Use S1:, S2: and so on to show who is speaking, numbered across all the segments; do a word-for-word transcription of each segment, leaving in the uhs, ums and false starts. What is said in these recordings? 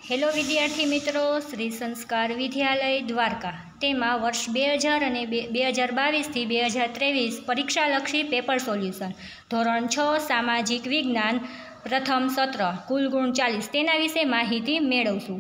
S1: Hello વિદ્યાર્થી મિત્રો, શ્રી સંસ્કાર વિદ્યાલય દ્વારકા તેમાં વર્ષ બે હજાર અને બે હજાર બાવીસથી બે હજાર ત્રેવીસ પરીક્ષાલક્ષી પેપર સોલ્યુશન ધોરણ છ સામાજિક વિજ્ઞાન પ્રથમ સત્ર કુલ ગુણ ચાલીસ તેના વિશે માહિતી મેળવશું.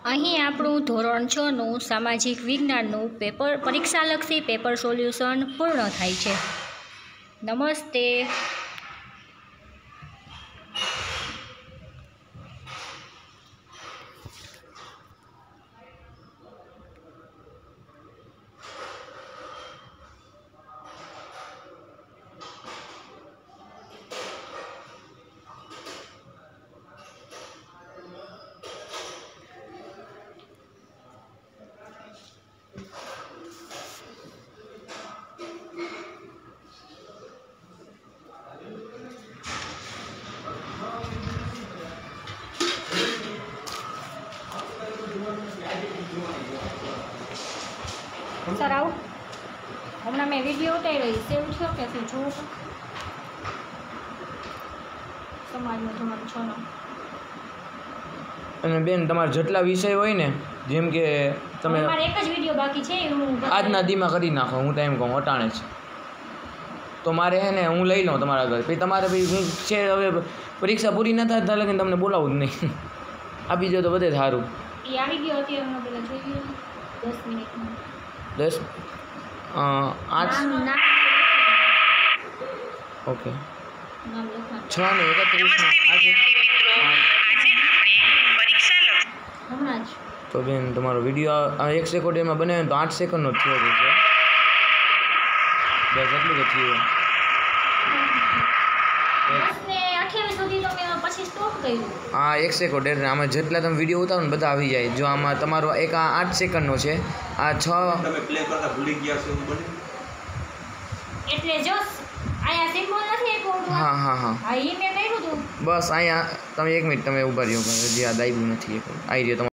S1: અહીં આપણું ધોરણ છનું સામાજિક વિજ્ઞાનનું પેપર પરીક્ષાલક્ષી પેપર સોલ્યુશન પૂર્ણ થાય છે. નમસ્તે. સર આવું હમણાં મેં વિડીયો ઉતારી સેવ થયો કે શું જોવું સમાજનો ધોરણ છ નો.
S2: અને બેન તમારા જેટલા વિષય હોય ને જેમ કે તમે
S1: મારે એક જ વિડીયો બાકી છે હું
S2: આજના દીમાં કરી નાખો. હું ટાઈમ કહું અટાણે જ તો મારે હે ને હું લઈ લઉં તમારા ઘર. પછી તમારે ભાઈ હું છે હવે પરીક્ષા પૂરી ન થાય ત્યાં લગીને તમને બોલાવું જ નહીં. આપી દો તો બધે સારું.
S1: એ આવી ગયો અત્યારે પેલા જોઈ ગયો દસ મિનિટમાં.
S2: દસ આઠ ઓકે છ ને એકત્રીસ તો બેન તમારો વિડીયો એક સેકન્ડમાં બને તો આઠ સેકન્ડનો જ થયો છે. બસ એટલું જ થયું. હા એક સેકન્ડ એટલે આમાં જેટલા તમે વિડીયો ઉતારો ને બધા આવી જાય. જો આમાં તમારો એક આ આઠ સેકન્ડનો છે, આ છ
S3: તમે પ્લે કરતા ભૂલી ગયા છો એવું બને
S1: એટલે જો આયા સિમ્બોલ નથી આપ્યો.
S2: હા હા હા
S1: હા ઈ મેં કર્યું હતું.
S2: બસ અહીંયા તમે એક મિનિટ તમે ઊભા રહ્યો. હજી આ દાઈબું નથી. આવી રહ્યો.